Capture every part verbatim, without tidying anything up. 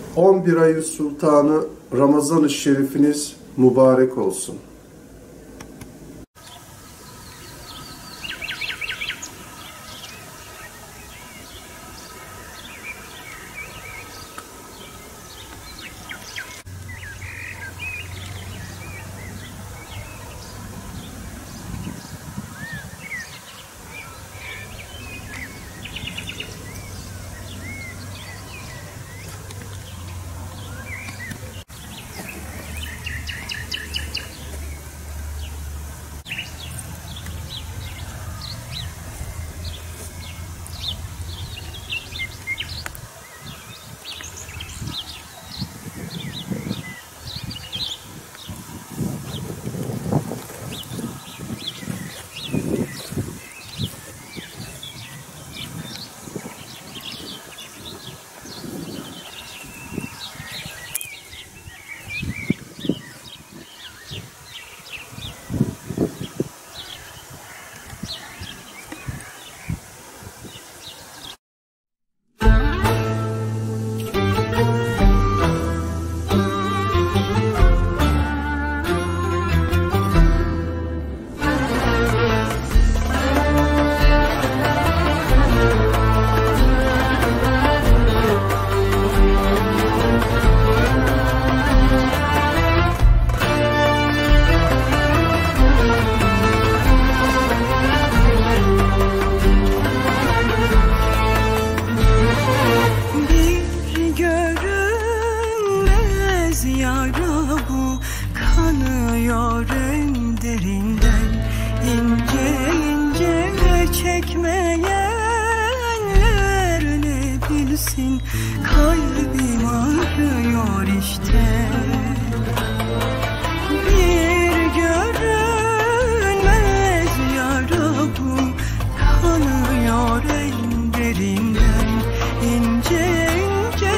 on bir ayı sultanı Ramazan-ı Şerifiniz mübarek olsun. Kalbim ağrıyor işte. Bir görünmez yara bu, kanıyor en derinden. İnce ince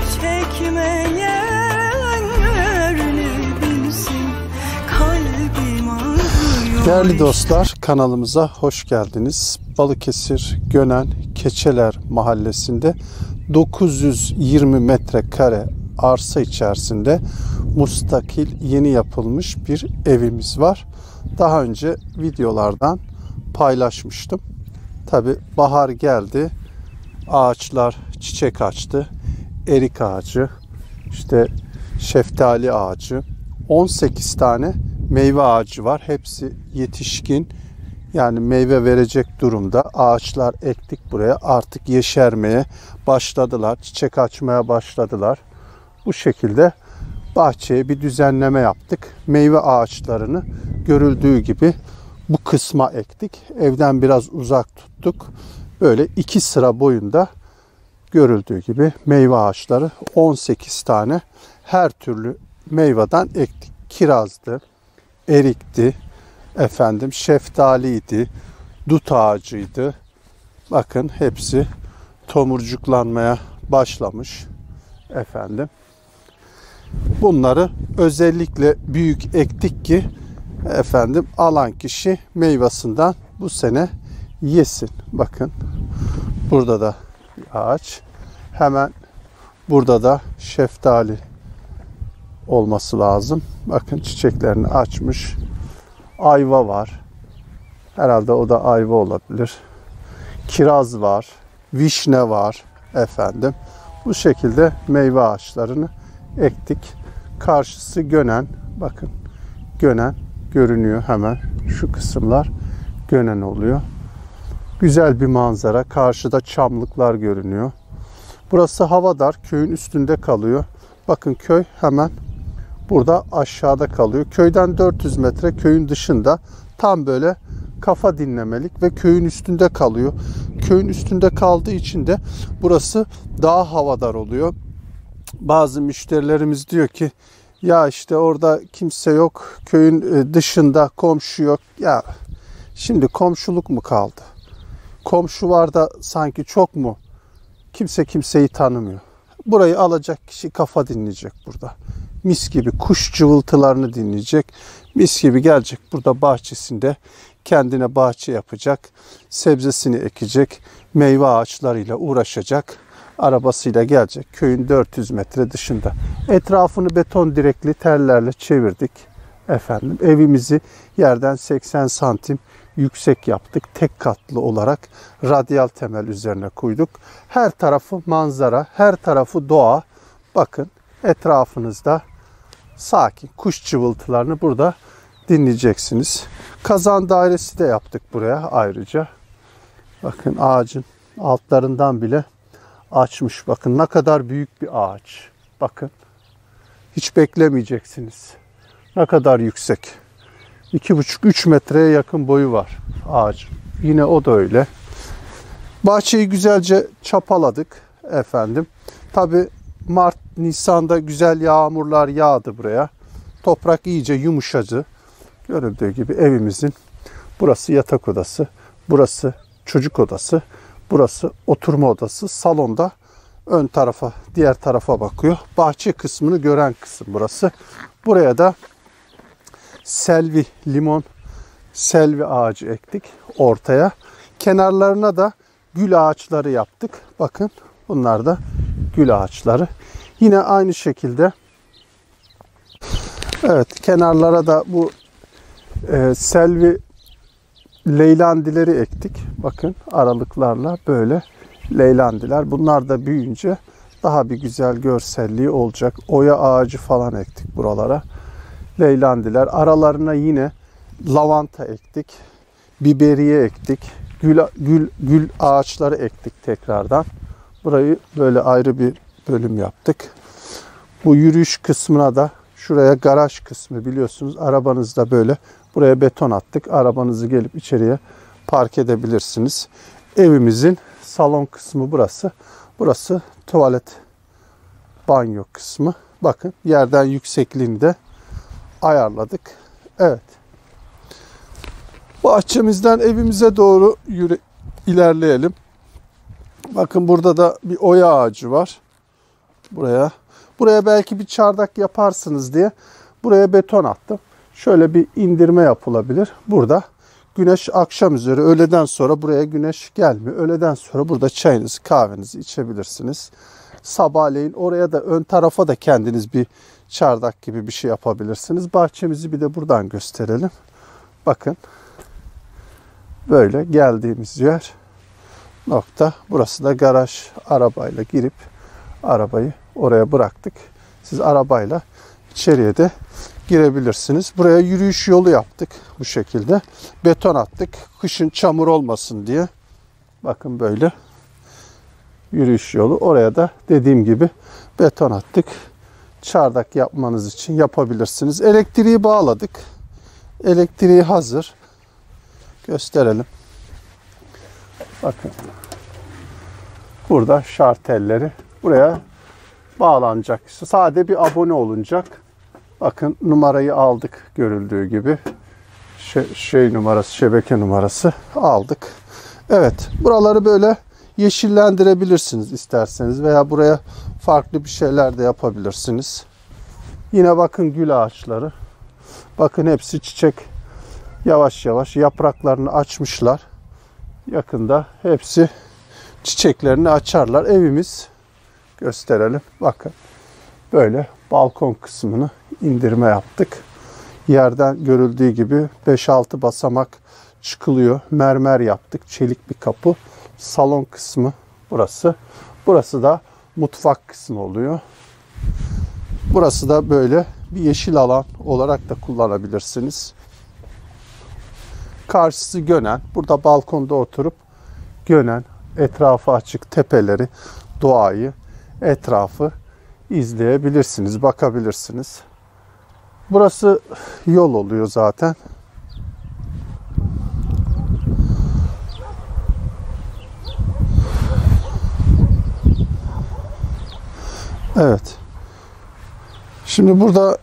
çekmeyenler ne bilsin, kalbim ağrıyor. Değerli dostlar, kanalımıza hoş geldiniz. Balıkesir Gönen Keçeler Mahallesi'nde dokuz yüz yirmi metrekare arsa içerisinde müstakil yeni yapılmış bir evimiz var. Daha önce videolardan paylaşmıştım. Tabi bahar geldi. Ağaçlar çiçek açtı. Erik ağacı, işte şeftali ağacı, on sekiz tane meyve ağacı var. Hepsi yetişkin. Yani meyve verecek durumda. Ağaçlar ektik buraya. Artık yeşermeye başladılar. Çiçek açmaya başladılar. Bu şekilde bahçeye bir düzenleme yaptık. Meyve ağaçlarını görüldüğü gibi bu kısma ektik. Evden biraz uzak tuttuk. Böyle iki sıra boyunda görüldüğü gibi meyve ağaçları on sekiz tane her türlü meyveden ektik. Kirazdı, erikti, efendim şeftaliydi, dut ağacıydı. Bakın hepsi tomurcuklanmaya başlamış efendim. Bunları özellikle büyük ektik ki efendim alan kişi meyvasından bu sene yesin. Bakın burada da bir ağaç. Hemen burada da şeftali olması lazım. Bakın çiçeklerini açmış. Ayva var. Herhalde o da ayva olabilir. Kiraz var. Vişne var efendim. Bu şekilde meyve ağaçlarını ektik. Karşısı Gönen. Bakın Gönen görünüyor hemen. Şu kısımlar Gönen oluyor. Güzel bir manzara. Karşıda çamlıklar görünüyor. Burası Havadar. Köyün üstünde kalıyor. Bakın köy hemen burada aşağıda kalıyor. Köyden dört yüz metre köyün dışında, tam böyle kafa dinlemelik ve köyün üstünde kalıyor. Köyün üstünde kaldığı için de burası daha havadar oluyor. Bazı müşterilerimiz diyor ki ya işte orada kimse yok, köyün dışında komşu yok. Ya şimdi komşuluk mu kaldı? Komşu var da sanki çok mu? Kimse kimseyi tanımıyor. Burayı alacak kişi kafa dinleyecek burada. Mis gibi kuş cıvıltılarını dinleyecek. Mis gibi gelecek burada bahçesinde kendine bahçe yapacak. Sebzesini ekecek. Meyve ağaçlarıyla uğraşacak. arabasıyla gelecek. Köyün dört yüz metre dışında. Etrafını beton direkli tellerle çevirdik. Efendim evimizi yerden seksen santim yüksek yaptık. Tek katlı olarak radyal temel üzerine koyduk. Her tarafı manzara, her tarafı doğa. Bakın etrafınızda sakin kuş cıvıltılarını burada dinleyeceksiniz. Kazan dairesi de yaptık buraya ayrıca. Bakın ağacın altlarından bile açmış. Bakın ne kadar büyük bir ağaç. Bakın hiç beklemeyeceksiniz. Ne kadar yüksek. iki buçuk üç metreye yakın boyu var ağacın. Yine o da öyle. Bahçeyi güzelce çapaladık efendim. Tabi Mart, Nisan'da güzel yağmurlar yağdı buraya. Toprak iyice yumuşadı. Görüldüğü gibi evimizin burası yatak odası, burası çocuk odası, burası oturma odası. Salonda ön tarafa, diğer tarafa bakıyor. Bahçe kısmını gören kısım burası. Buraya da selvi, limon selvi ağacı ektik ortaya. Kenarlarına da gül ağaçları yaptık. Bakın bunlar da gül ağaçları. Yine aynı şekilde evet kenarlara da bu e, selvi leylandileri ektik. Bakın aralıklarla böyle leylandiler. Bunlar da büyüyünce daha bir güzel görselliği olacak. Oya ağacı falan ektik buralara. Leylandiler. Aralarına yine lavanta ektik. Biberiye ektik. Gül, gül, gül ağaçları ektik tekrardan. Burayı böyle ayrı bir bölüm yaptık. Bu yürüyüş kısmına da şuraya garaj kısmı biliyorsunuz. Arabanızda böyle buraya beton attık. Arabanızı gelip içeriye park edebilirsiniz. Evimizin salon kısmı burası. Burası tuvalet banyo kısmı. Bakın yerden yüksekliğini de ayarladık. Evet. Bahçemizden evimize doğru yürü, ilerleyelim. Bakın burada da bir oya ağacı var. Buraya. Buraya belki bir çardak yaparsınız diye buraya beton attım. Şöyle bir indirme yapılabilir. Burada güneş akşam üzeri öğleden sonra buraya güneş gelmiyor. Öğleden sonra burada çayınızı kahvenizi içebilirsiniz. Sabahleyin oraya da ön tarafa da kendiniz bir çardak gibi bir şey yapabilirsiniz. Bahçemizi bir de buradan gösterelim. Bakın. Böyle geldiğimiz yer nokta. Burası da garaj. Arabayla girip arabayı oraya bıraktık. Siz arabayla içeriye de girebilirsiniz. Buraya yürüyüş yolu yaptık bu şekilde. Beton attık. Kışın çamur olmasın diye. Bakın böyle yürüyüş yolu. Oraya da dediğim gibi beton attık. Çardak yapmanız için yapabilirsiniz. Elektriği bağladık. Elektriği hazır. Gösterelim. Bakın. Burada şartelleri buraya bağlanacak. Sade bir abone olunacak. Bakın numarayı aldık görüldüğü gibi. Şey, şey numarası, şebeke numarası aldık. Evet. Buraları böyle yeşillendirebilirsiniz isterseniz veya buraya farklı bir şeyler de yapabilirsiniz. Yine bakın gül ağaçları. Bakın hepsi çiçek. Yavaş yavaş yapraklarını açmışlar. Yakında hepsi çiçeklerini açarlar. Evimiz gösterelim. Bakın böyle balkon kısmını indirme yaptık. Yerden görüldüğü gibi beş altı basamak çıkılıyor. Mermer yaptık. Çelik bir kapı. Salon kısmı burası. Burası da mutfak kısmı oluyor. Burası da böyle bir yeşil alan olarak da kullanabilirsiniz. Karşısı Gönen. Burada balkonda oturup Gönen, etrafı açık tepeleri, doğayı, etrafı izleyebilirsiniz, bakabilirsiniz. Burası yol oluyor zaten. Evet. Şimdi burada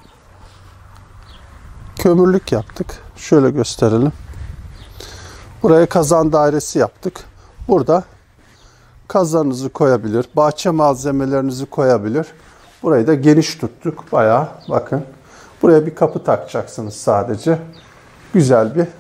kömürlük yaptık. Şöyle gösterelim. Buraya kazan dairesi yaptık. Burada kazanınızı koyabilir, bahçe malzemelerinizi koyabilir. Burayı da geniş tuttuk bayağı. Bakın. Buraya bir kapı takacaksınız sadece. Güzel bir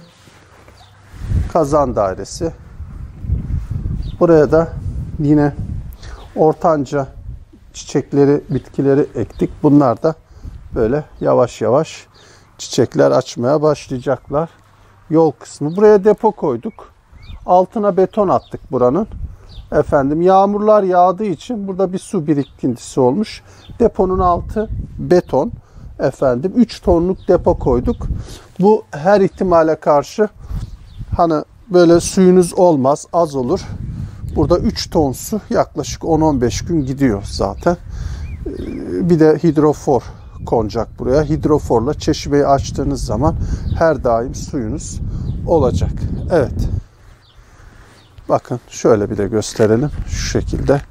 kazan dairesi. Buraya da yine Ortanca çiçekleri, bitkileri ektik. Bunlar da böyle yavaş yavaş çiçekler açmaya başlayacaklar. Yol kısmı. Buraya depo koyduk. Altına beton attık buranın. Efendim yağmurlar yağdığı için burada bir su birikintisi olmuş. Deponun altı beton. Efendim üç tonluk depo koyduk. Bu her ihtimale karşı hani böyle suyunuz olmaz, az olur. Burada üç ton su yaklaşık on on beş gün gidiyor zaten. Bir de hidrofor konacak buraya. Hidroforla çeşmeyi açtığınız zaman her daim suyunuz olacak. Evet. Bakın şöyle bir de gösterelim. Şu şekilde.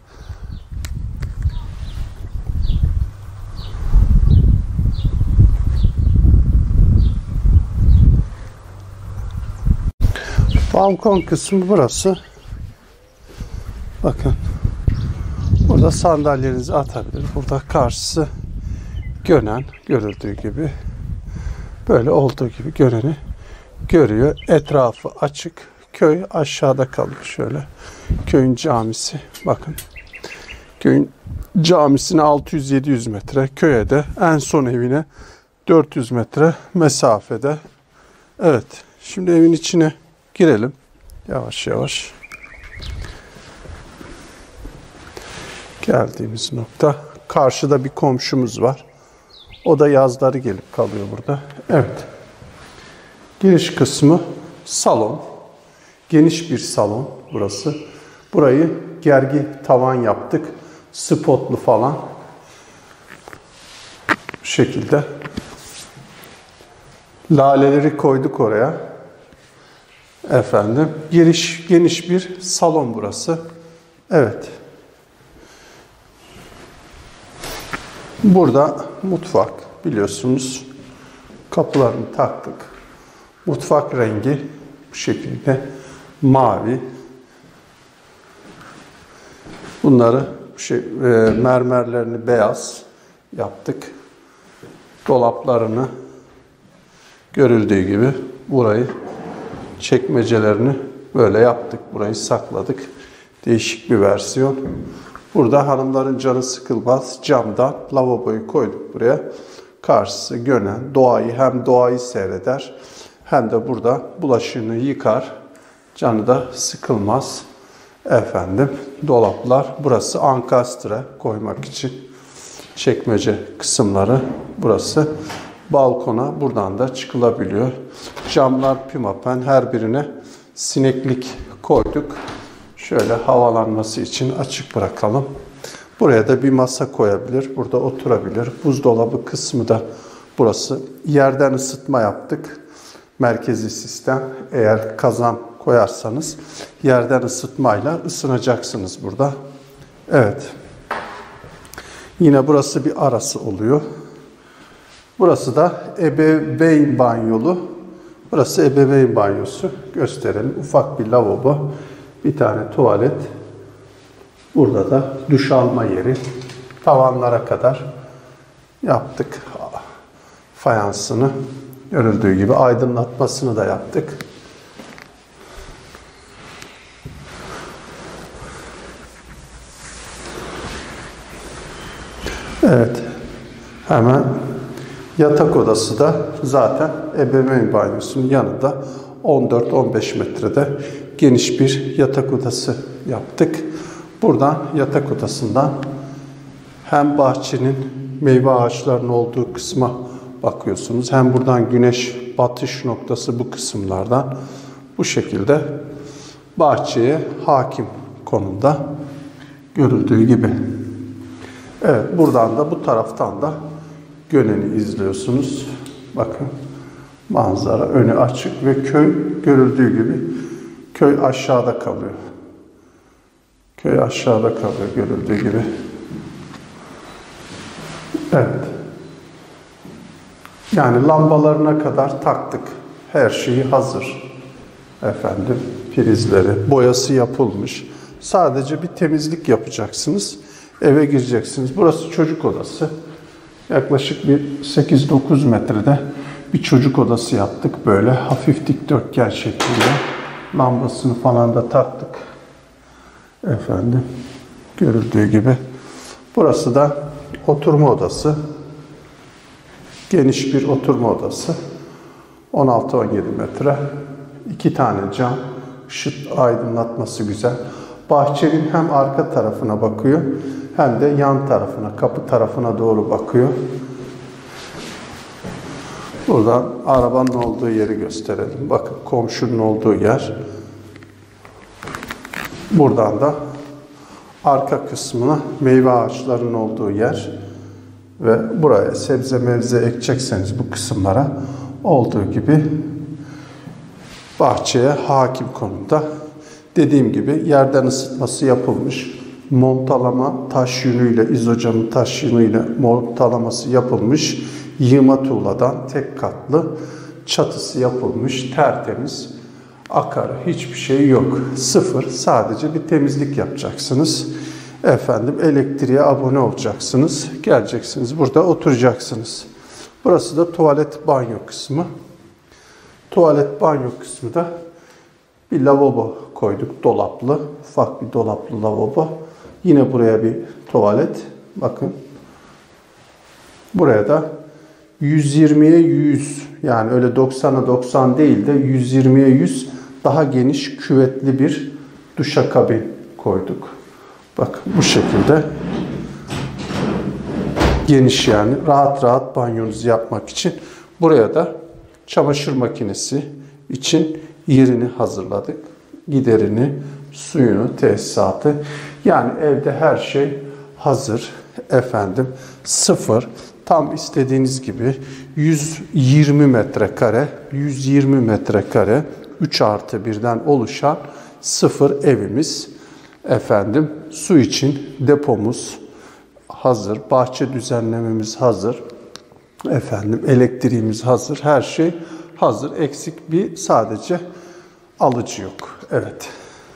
Balkon kısmı burası. Bakın. Burada sandalyenizi atabilir. Burada karşısı Gönen, görüldüğü gibi. Böyle olduğu gibi Gönen'i görüyor. Etrafı açık. Köy aşağıda kalıyor şöyle. Köyün camisi. Bakın. Köyün camisine altı yüz yedi yüz metre. Köye de en son evine dört yüz metre mesafede. Evet. Şimdi evin içine girelim. Yavaş yavaş. Geldiğimiz nokta. Karşıda bir komşumuz var. O da yazları gelip kalıyor burada. Evet. Giriş kısmı salon. Geniş bir salon burası. Burayı gergi tavan yaptık. Spotlu falan. Bu şekilde. Laleleri koyduk oraya. Efendim. Giriş geniş bir salon burası. Evet. Burada mutfak biliyorsunuz. Kapılarını taktık. Mutfak rengi bu şekilde mavi. Bunları şey, e, mermerlerini beyaz yaptık. Dolaplarını görüldüğü gibi burayı çekmecelerini böyle yaptık. Burayı sakladık. Değişik bir versiyon. Burada hanımların canı sıkılmaz. Camdan lavaboyu koyduk buraya. Karşısı Gönen. Doğayı hem doğayı seyreder hem de burada bulaşığını yıkar. Canı da sıkılmaz. Efendim dolaplar. Burası ankastre koymak için. Çekmece kısımları burası. Balkona buradan da çıkılabiliyor. Camlar pimapen, her birine sineklik koyduk. Şöyle havalanması için açık bırakalım. Buraya da bir masa koyabilir. Burada oturabilir. Buzdolabı kısmı da burası. Yerden ısıtma yaptık. Merkezi sistem. Eğer kazan koyarsanız yerden ısıtmayla ısınacaksınız burada. Evet. Yine burası bir arası oluyor. Burası da ebeveyn banyolu. Burası ebeveyn banyosu. Gösterelim. Ufak bir lavabo. Bir tane tuvalet. Burada da duş alma yeri. Tavanlara kadar yaptık. Fayansını görüldüğü gibi aydınlatmasını da yaptık. Evet. Hemen yatak odası da zaten ebeveyn banyosunun yanında on dört on beş metrede geniş bir yatak odası yaptık. Buradan yatak odasından hem bahçenin meyve ağaçlarının olduğu kısma bakıyorsunuz. Hem buradan güneş batış noktası bu kısımlardan bu şekilde bahçeye hakim konumda görüldüğü gibi. Evet, buradan da bu taraftan da Gönen'i izliyorsunuz. Bakın manzara önü açık ve köy görüldüğü gibi köy aşağıda kalıyor. Köy aşağıda kalıyor görüldüğü gibi. Evet. Yani lambalarına kadar taktık. Her şeyi hazır. Efendim, prizleri, boyası yapılmış. Sadece bir temizlik yapacaksınız. Eve gireceksiniz. Burası çocuk odası. Yaklaşık bir sekiz dokuz metrede bir çocuk odası yaptık. Böyle hafif dikdörtgen şeklinde. Lambasını falan da taktık. Efendim, görüldüğü gibi. Burası da oturma odası. Geniş bir oturma odası. on altı on yedi metre. İki tane cam. Işık aydınlatması güzel. Bahçenin hem arka tarafına bakıyor hem de yan tarafına, kapı tarafına doğru bakıyor. Buradan arabanın olduğu yeri gösterelim. Bakın komşunun olduğu yer. Buradan da arka kısmına meyve ağaçlarının olduğu yer ve buraya sebze mevze ekecekseniz bu kısımlara olduğu gibi bahçeye hakim konumda. Dediğim gibi yerden ısıtması yapılmış. Montalama taş yünüyle, izocamın taş yünüyle montalaması yapılmış. Yığma tuğladan tek katlı çatısı yapılmış. Tertemiz. Akar. Hiçbir şey yok. Sıfır. Sadece bir temizlik yapacaksınız. Efendim elektriğe abone olacaksınız. Geleceksiniz. Burada oturacaksınız. Burası da tuvalet banyo kısmı. Tuvalet banyo kısmı da bir lavabo koyduk. Dolaplı. Ufak bir dolaplı lavabo. Yine buraya bir tuvalet. Bakın. Buraya da yüz yirmiye yüz, yani öyle doksana doksan değil de yüz yirmiye yüz daha geniş küvetli bir duşakabin koyduk. Bak bu şekilde geniş, yani rahat rahat banyonuzu yapmak için. Buraya da çamaşır makinesi için yerini hazırladık. Giderini, suyunu, tesisatı. Yani evde her şey hazır. Efendim sıfır. Tam istediğiniz gibi yüz yirmi metrekare, yüz yirmi metrekare, üç artı birden oluşan sıfır evimiz. Efendim su için depomuz hazır, bahçe düzenlememiz hazır. Efendim elektriğimiz hazır, her şey hazır. Eksik bir sadece alıcı yok. Evet.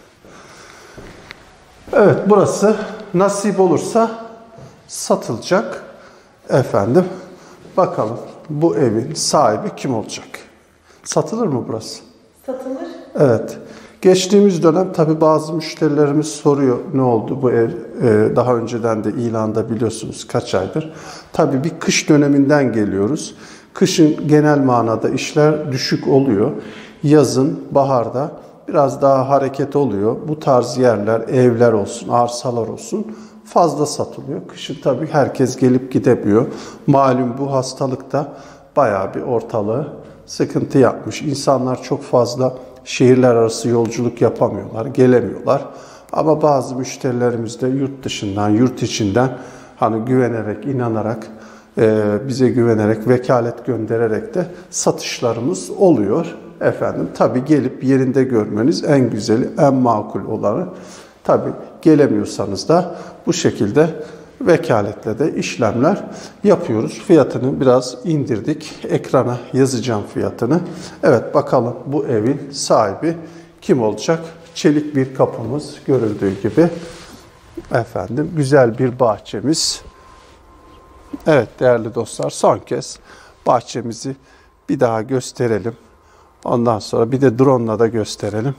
Evet, burası nasip olursa satılacak. Efendim, bakalım bu evin sahibi kim olacak? Satılır mı burası? Satılır. Evet. Geçtiğimiz dönem tabii bazı müşterilerimiz soruyor, ne oldu bu ev? Ee, daha önceden de ilanda biliyorsunuz kaç aydır. Tabii bir kış döneminden geliyoruz. Kışın genel manada işler düşük oluyor. Yazın, baharda biraz daha hareket oluyor. Bu tarz yerler, evler olsun, arsalar olsun fazla satılıyor. Kışın tabii herkes gelip gidemiyor. Malum bu hastalıkta bayağı bir ortalığı sıkıntı yapmış. İnsanlar çok fazla şehirler arası yolculuk yapamıyorlar, gelemiyorlar. Ama bazı müşterilerimiz de yurt dışından, yurt içinden hani güvenerek, inanarak, e, bize güvenerek, vekalet göndererek de satışlarımız oluyor. Efendim tabii gelip yerinde görmeniz en güzeli, en makul olanı. Tabii gelemiyorsanız da bu şekilde vekaletle de işlemler yapıyoruz. Fiyatını biraz indirdik. Ekrana yazacağım fiyatını. Evet, bakalım bu evin sahibi kim olacak? Çelik bir kapımız görüldüğü gibi. Efendim güzel bir bahçemiz. Evet değerli dostlar, son kez bahçemizi bir daha gösterelim. Ondan sonra bir de drone'la da gösterelim.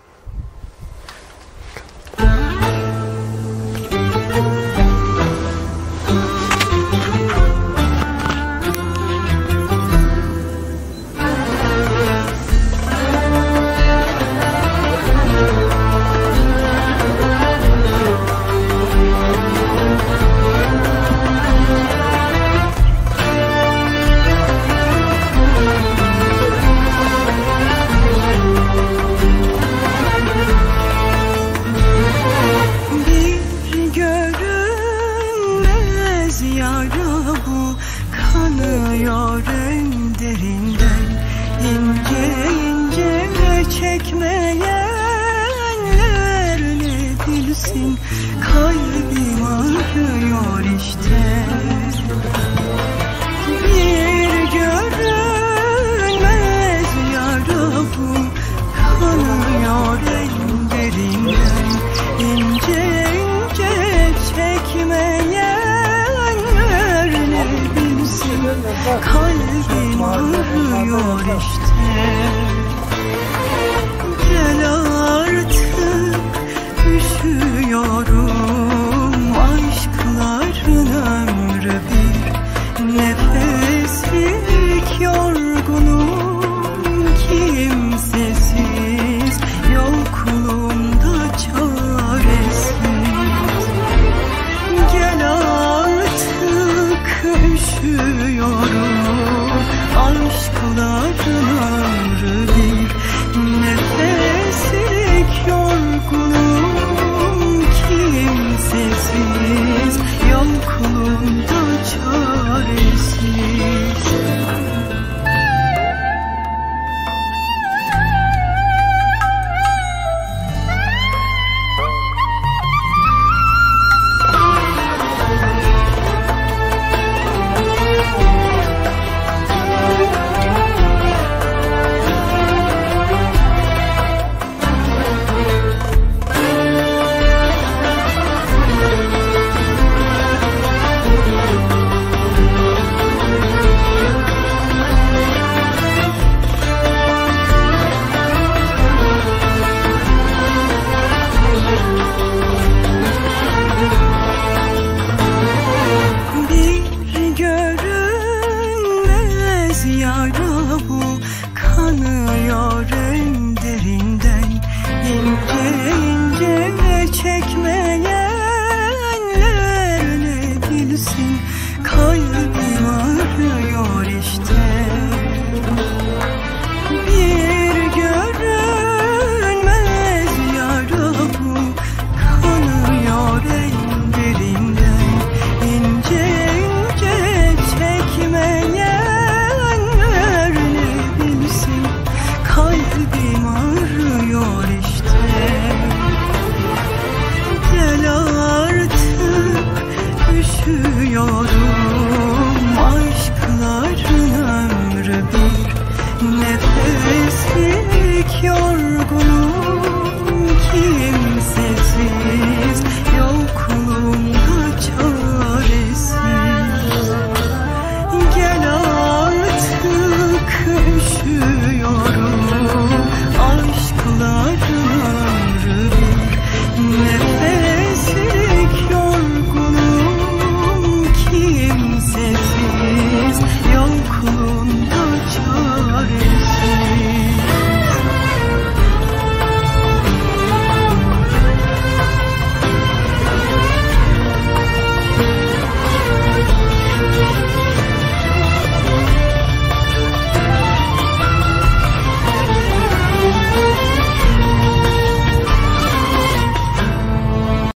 Kalbim ağrıyor işte. Bir görünmez yara bu, kanıyor en derinden. İnce ince çekmeyenler ne bilsin, kalbim ağrıyor işte. Gel artık, üşüyorum. çaresiz. Yara bu kanıyor en derinden, ince ince çekmeyenler ne bilsin, kalbim ağrıyor işte. Bir görünmez yara bu kanıyor en derinden, ince ince çekmeyen kalbim ağrıyor işte. Gel artık, üşüyorum, aşkların ömrü bir nefeslik yor.